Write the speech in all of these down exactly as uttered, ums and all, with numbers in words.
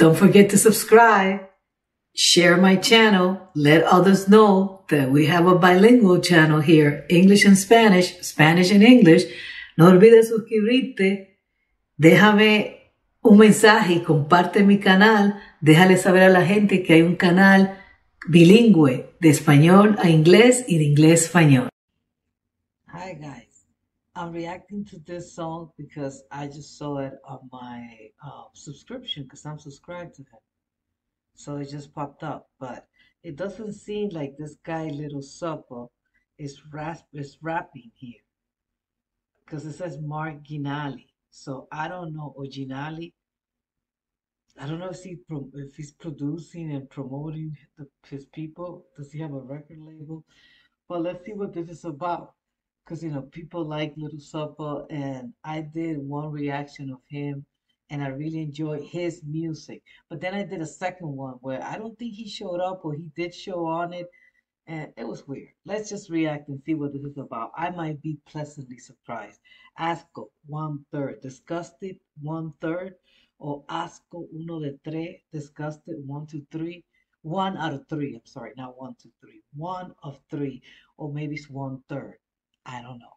Don't forget to subscribe, share my channel, let others know that we have a bilingual channel here, English and Spanish, Spanish and English. No olvides suscribirte, déjame un mensaje y comparte mi canal. Déjale saber a la gente que hay un canal bilingüe de español a inglés y de inglés a español. Hi guys, I'm reacting to this song because I just saw it on my uh, subscription because I'm subscribed to him. So it just popped up, but it doesn't seem like this guy Little Supper is, rasp is rapping here because it says Mark Ginali. So I don't know, or Ginali. I don't know if, he pro if he's producing and promoting the, his people. Does he have a record label? But let's see what this is about. Because, you know, people like Little Supper, and I did one reaction of him, and I really enjoyed his music. But then I did a second one where I don't think he showed up, or he did show on it, and it was weird. Let's just react and see what this is about. I might be pleasantly surprised. Asco, one third. Disgusted, one third. Or asco, uno de tres. Disgusted, one, two, three. One out of three. I'm sorry, not one, two, three. One of three. Or maybe it's one third. I don't know.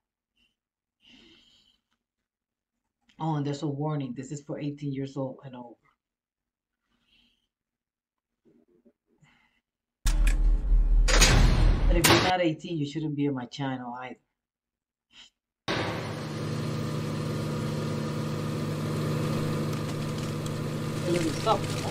Oh, and there's a warning. This is for eighteen years old and over. But if you're not eighteen, you shouldn't be on my channel either. A little soft.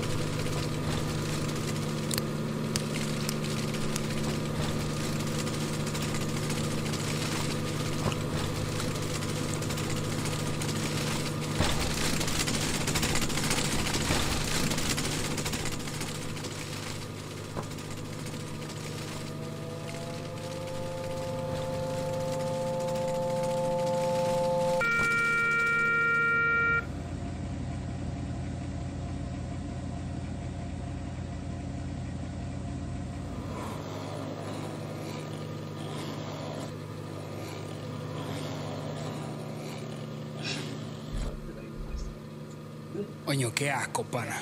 Coño, qué asco, pana.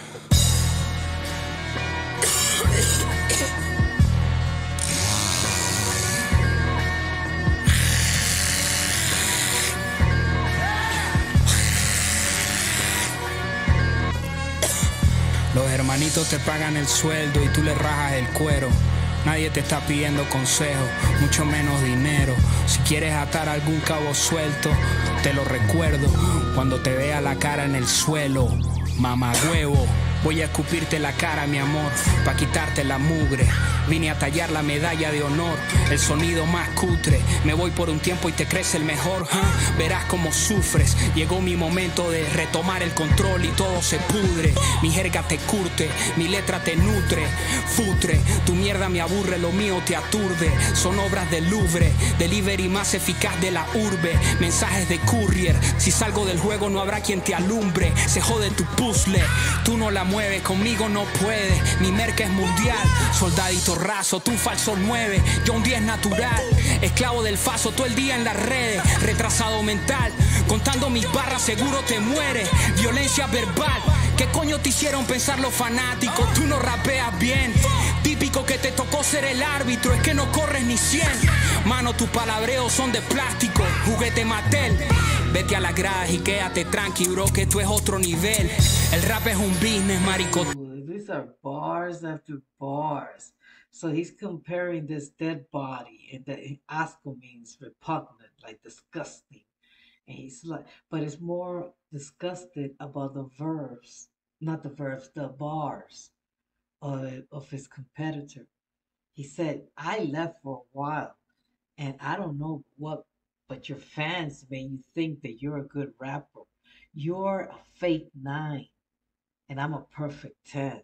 Los hermanitos te pagan el sueldo y tú le rajas el cuero. Nadie te está pidiendo consejo, mucho menos dinero. Si quieres atar algún cabo suelto, te lo recuerdo cuando te vea la cara en el suelo. Mamagüevo, voy a escupirte la cara, mi amor, pa' quitarte la mugre. Vine a tallar la medalla de honor, el sonido más cutre. Me voy por un tiempo y te crees el mejor, ¿huh? Verás cómo sufres. Llegó mi momento de retomar el control y todo se pudre. Mi jerga te curte, mi letra te nutre. Futre, tu mierda me aburre, lo mío te aturde. Son obras del Louvre, delivery más eficaz de la urbe. Mensajes de courier, si salgo del juego no habrá quien te alumbre. Se jode tu puzzle, tú no la mueves, conmigo no puedes. Mi merca es mundial, soldadito raso, tú un falso nueve, yo un diez natural, esclavo del faso, todo el día en las redes, retrasado mental, contando mis barras seguro te mueres, violencia verbal, ¿qué coño te hicieron pensar los fanáticos? Tú no rapeas bien, típico que te tocó ser el árbitro, es que no corres ni cien, mano tus palabreos son de plástico, juguete Mattel. Vete a las gradas y quédate tranqui, bro, que esto es otro nivel. El rap es un business, marico. These are bars after bars. So he's comparing this dead body, and the asco means repugnant, like disgusting. And he's like, but it's more disgusted about the verbs, not the verbs, the bars of, of his competitor. He said, I left for a while, and I don't know what, but your fans made you think that you're a good rapper. You're a fake nine, and I'm a perfect ten.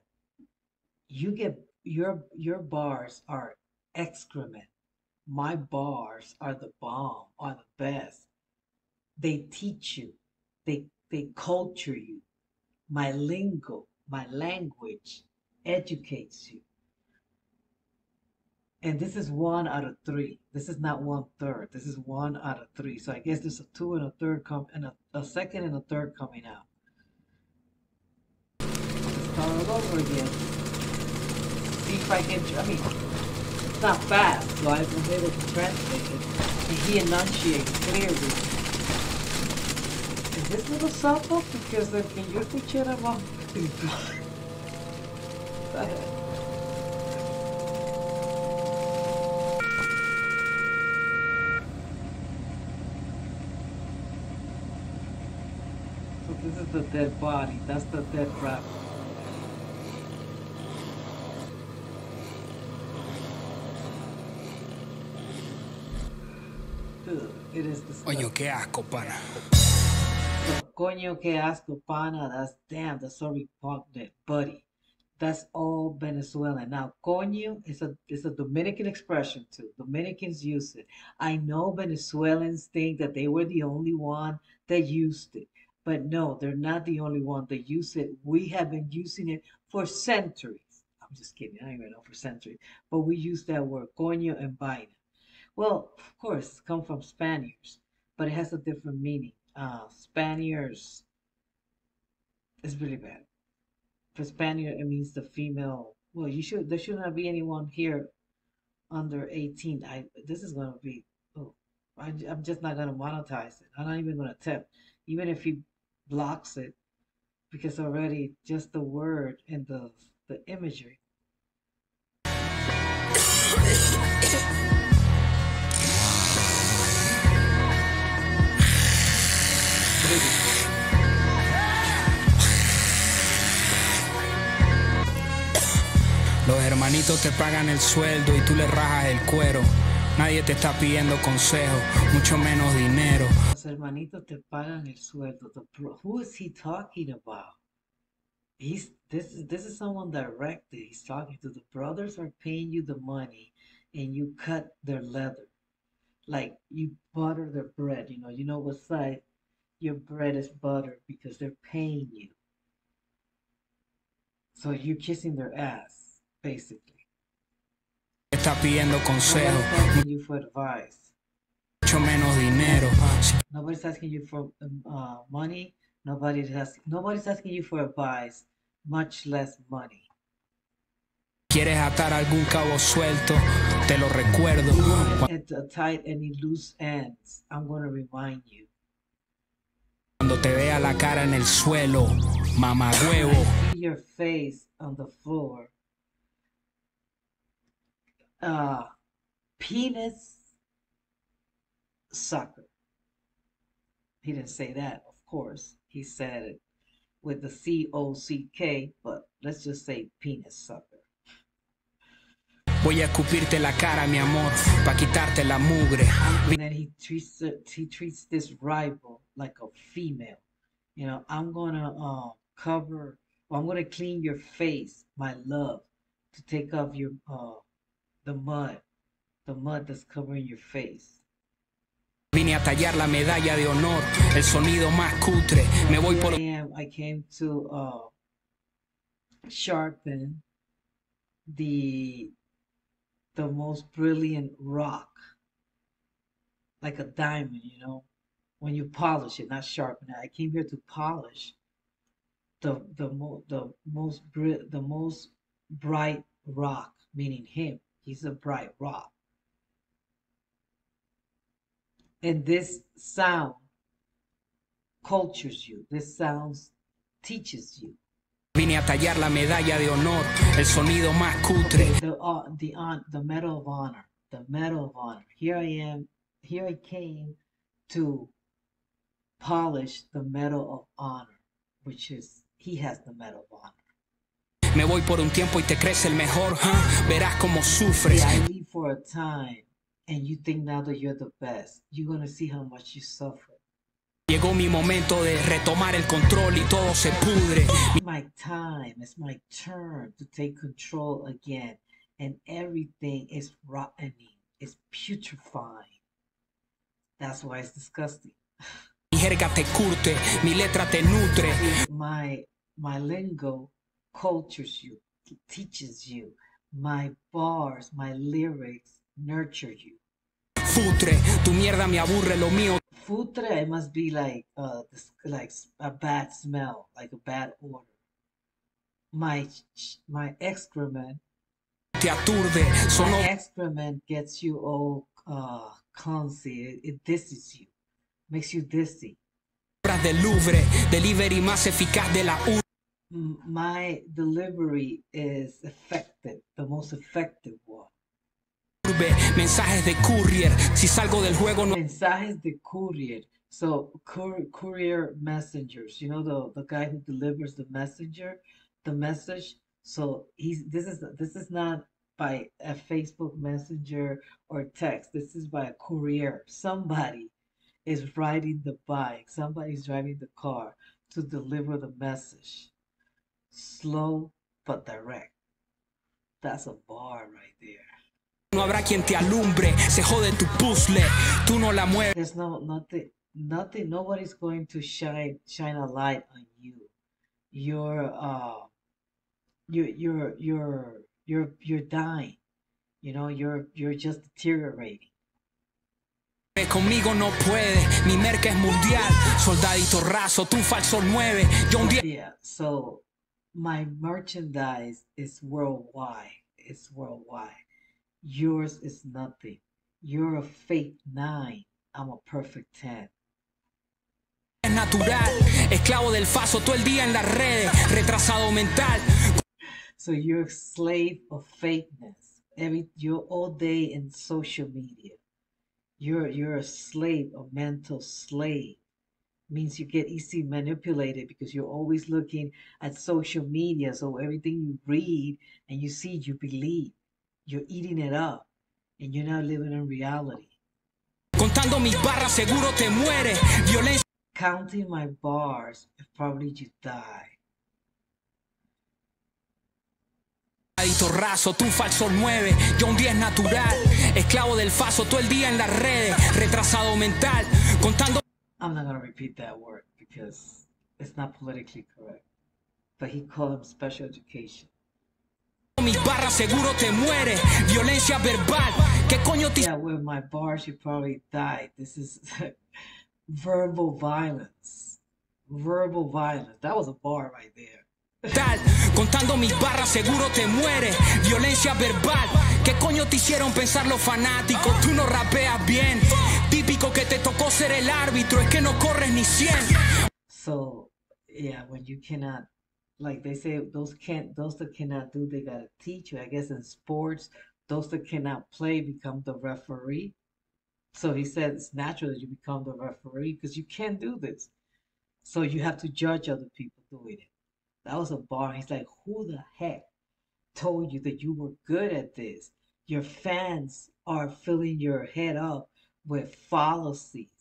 You get your your bars are excrement. My bars are the bomb, are the best. They teach you, they they culture you. My lingo, my language educates you. And this is one out of three. This is not one third. This is one out of three. So I guess there's a two and a third come and a, a second and a third coming out. start all over again. See if I can, I mean, it's not fast, so I was able to translate it. And he enunciates clearly. Is this little softball? Because el que yo escuché era más... So this is the dead body. That's the dead rat. Dude, it is disgusting. Coño, qué asco, pana. So, coño, que asco, pana. That's damn. That's so repugnant, buddy. That's all Venezuelan. Now, coño is a is a Dominican expression too. Dominicans use it. I know Venezuelans think that they were the only one that used it, but no, they're not the only one that use it. We have been using it for centuries. I'm just kidding. I don't even know for centuries, but we use that word coño and vaina. Well, of course, it's come from Spaniards, but it has a different meaning. Uh, Spaniards is really bad. For Spaniard, it means the female. Well, you should. There should not be anyone here under eighteen. I. This is gonna be. Oh, I, I'm just not gonna monetize it. I'm not even gonna attempt, even if he blocks it, because already just the word and the the imagery. Los hermanitos te pagan el sueldo y tú le rajas el cuero. Nadie te está pidiendo consejo, mucho menos dinero. Los hermanitos te pagan el sueldo. The bro, who is he talking about? He's this is this is someone directed. He's talking to the brothers are paying you the money, and you cut their leather, like you butter their bread. You know, you know what side your bread is buttered because they're paying you. So you're kissing their ass, basically. Está pidiendo consejo, Nobody's asking you for advice. mucho menos dinero. Nobody's asking you for um, uh, money. Nobody's asking. Nobody's asking you for advice, much less money. Quieres atar algún cabo suelto, te lo recuerdo. At the tight any loose ends, I'm going to remind you. Cuando te vea la cara en el suelo, mamagüevo. I see your face on the floor. Uh, penis sucker. He didn't say that, of course. He said it with the C O C K, but let's just say penis sucker. Voy a escupirte la cara, mi amor, pa' quitarte la mugre. And then he treats it, he treats this rival like a female. You know, I'm gonna uh, cover, well, I'm gonna clean your face, my love, to take off your uh, the mud, the mud that's covering your face. Vine a tallar la medalla de honor, el sonido más cutre. Me voy Here por I am. I came to uh, sharpen the the most brilliant rock, like a diamond, you know, when you polish it, not sharpen it. I came here to polish the the mo the most bri the most bright rock, meaning him. He's a bright rock. And this sound cultures you. This sound teaches you. Vine a tallar la medalla de honor, el sonido más cutre. The uh, the on the medal of honor. The medal of honor. Here I am. Here I came to polish the medal of honor, which is he has the medal of honor. Me voy por un tiempo y te crees el mejor, huh? Verás cómo sufres. Yeah, I leave for a time, and you think now that you're the best. You're gonna see how much you suffer. Llegó mi momento de retomar el control y todo se pudre. It's my time. It's my turn to take control again, and everything is rottening. It's putrefying. That's why it's disgusting. Mi jerga te curte, mi letra te nutre. My my lingo cultures you, teaches you. My bars, my lyrics nurture you. Futre, tu mierda me aburre, lo mío. Futre, it must be like uh this, like a bad smell, like a bad odor. My my excrement. Te aturde, son My excrement gets you all uh, clumsy. It, it disses you, makes you dizzy. obras del Louvre, delivery más eficaz de la U. My delivery is effective, the most effective one. Mensajes de courier, si salgo del juego no. Mensajes de courier. So cour courier messengers, you know, the the guy who delivers the messenger, the message. So he's this is this is not by a Facebook Messenger or text. This is by a courier. Somebody is riding the bike. Somebody's driving the car to deliver the message. Slow but direct. That's a bar right there. No habrá quien te alumbre, se jode tu puzzle, tú no la mueves. There's no nothing, nothing. Nobody's going to shine shine a light on you. You're uh, you you're you're you're you're dying. You know, you're you're just deteriorating. Conmigo no puede, mi merca es mundial, soldadito raso, tú un falso nueve, yo un diez. Yeah. So my merchandise is worldwide. It's worldwide. Yours is nothing. You're a fake nine. I'm a perfect ten. Es natural, esclavo del faso, todo el día en las redes, retrasado mental. So you're a slave of fakeness. Every you're all day in social media. You're you're a slave, a mental slave. Means you get easily manipulated because you're always looking at social media. So everything you read and you see, you believe. You're eating it up, and you're not living in reality. Contando mis barras seguro te mueres. Violencia. Counting my bars, probably you die. Raso, tú un falso nueve, yo un diez natural, esclavo del faso, todo el día en las redes, retrasado mental, contando. I'm not gonna repeat that word because it's not politically correct. But he called him special education. Mis barras seguro te mueres, violencia verbal, ¿qué coño te... Yeah, with my bars you probably died. This is verbal violence. Verbal violence. That was a bar right there. Tal, contando mis barras seguro te mueres, violencia verbal, ¿qué coño te hicieron pensar los fanáticos? Tú no rapeas bien, típico que te tocó ser el árbitro, es que no corres ni cien. So, yeah, when you cannot, like they say, those can't, those that cannot do, they gotta teach you. I guess in sports, those that cannot play become the referee. So he said it's natural that you become the referee because you can't do this. So you have to judge other people doing it. That was a bar. He's like, who the heck told you that you were good at this? Your fans are filling your head up with fallacies.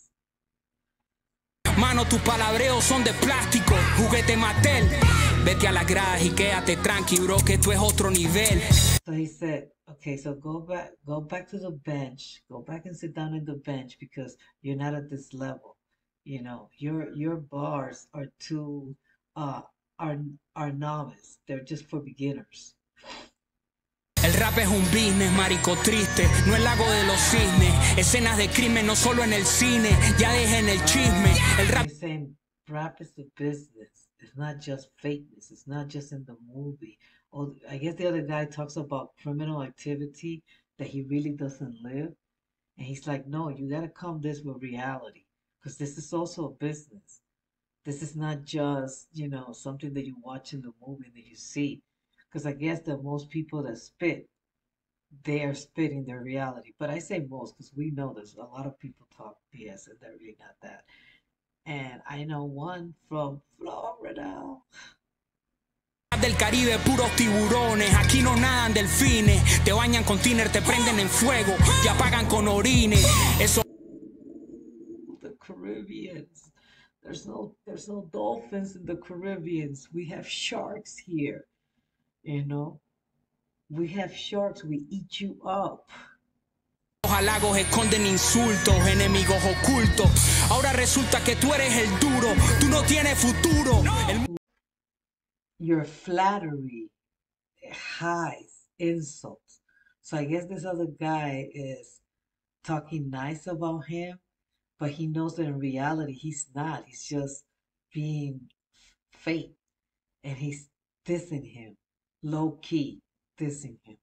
Mano, tus palabreos son de plástico, juguete Mattel. Vete a las gradas y quédate tranqui, bro, que tú es otro nivel. So he said, okay, so go back, go back to the bench, go back and sit down in the bench because you're not at this level. You know, your your bars are too uh are are novice. They're just for beginners. El rap es un business, marico triste, no el lago de los cisnes. Escenas de crimen no solo en el cine, ya dejen el chisme. El rap. He's saying rap is the business. It's not just fakeness. It's not just in the movie. Or I guess the other guy talks about criminal activity that he really doesn't live, and he's like, no, you gotta come this with reality, because this is also a business. This is not just, you know, something that you watch in the movie that you see. Because I guess that most people that spit, they are spitting their reality. But I say most because we know there's a lot of people talk B S and they're really not that. And I know one from Florida. Del Caribe, puros tiburones, aquí no nadan delfines, te bañan con tiner, te prenden en fuego, te apagan con orines. Eso. The Caribbeans. There's no there's no dolphins in the Caribbeans. We have sharks here. You know, we have sharks. We eat you up. Los halagos esconden insultos, enemigos ocultos. Ahora resulta que tú eres el duro, tú no tienes futuro. El... Your flattery hides insults. So I guess this other guy is talking nice about him, but he knows that in reality he's not. He's just being fake, and he's dissing him, low key dissing him.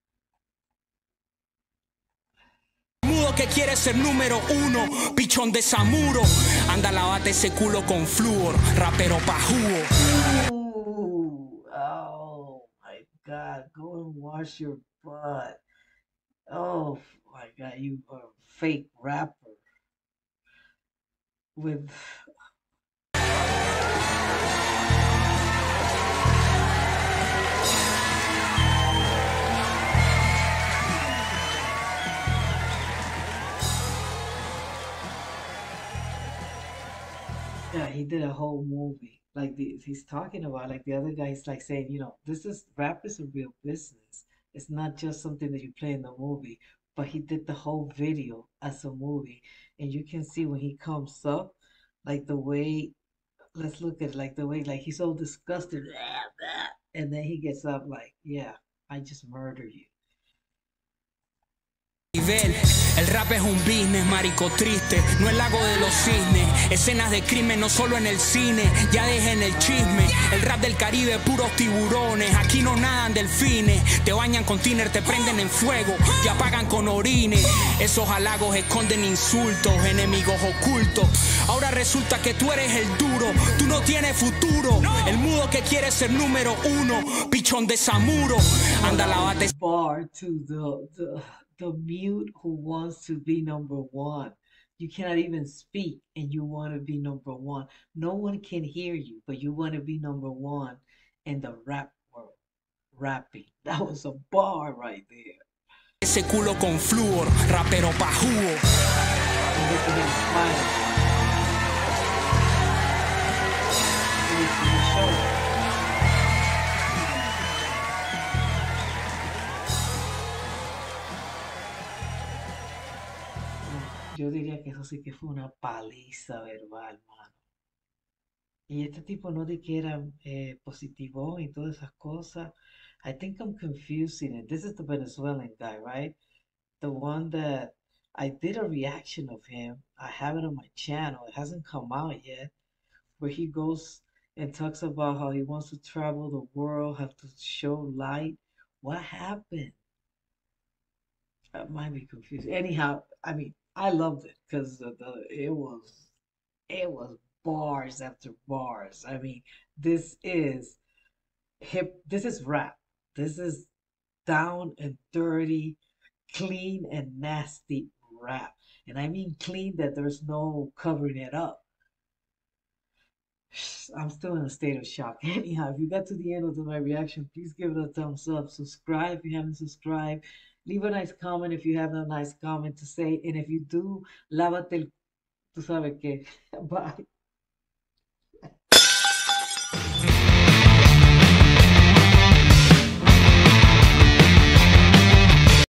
Mudo que quiere ser número uno, pichón de Samuro. Anda, lavate ese culo con flúor, rapero pajugo. Ooh, oh my God, go and wash your butt. Oh my God, you are a fake rapper with. Yeah, he did a whole movie. Like the, he's talking about, like the other guy is like saying, you know, this is rap is a real business. It's not just something that you play in the movie. But he did the whole video as a movie, and you can see when he comes up, like the way. Let's look at like the way, like he's so disgusted, and then he gets up like, yeah, I just murder you. El rap es un business, marico triste, no el lago de los cisnes. Escenas de crimen no solo en el cine, ya dejen el chisme. El rap del Caribe, puros tiburones, aquí no nadan delfines. Te bañan con tiner, te prenden en fuego, te apagan con orines. Esos halagos esconden insultos, enemigos ocultos. Ahora resulta que tú eres el duro, tú no tienes futuro. El mudo que quiere ser número uno, pichón de Samuro. Anda, lavate. Bar to the, the the mute who wants to be number one. You cannot even speak and you want to be number one. No one can hear you, but you want to be number one in the rap world. Rapping. That was a bar right there. Ese culo con flúor, rapero pajugo. Yo diría que eso sí que fue una paliza verbal, mano. Y este tipo no de que era eh, positivo y todas esas cosas. I think I'm confusing it. This is the Venezuelan guy, right? The one that I did a reaction of him. I have it on my channel. It hasn't come out yet. Where he goes and talks about how he wants to travel the world, have to show light. What happened? That might be confusing. Anyhow, I mean, I loved it because the, the it was it was bars after bars. I mean, this is hip. This is rap. This is down and dirty, clean and nasty rap. And I mean clean that there's no covering it up. I'm still in a state of shock. Anyhow, if you got to the end of my reaction, please give it a thumbs up. Subscribe if you haven't subscribed. Leave a nice comment if you have a nice comment to say. And if you do, lávate el... Tú sabes qué. Bye.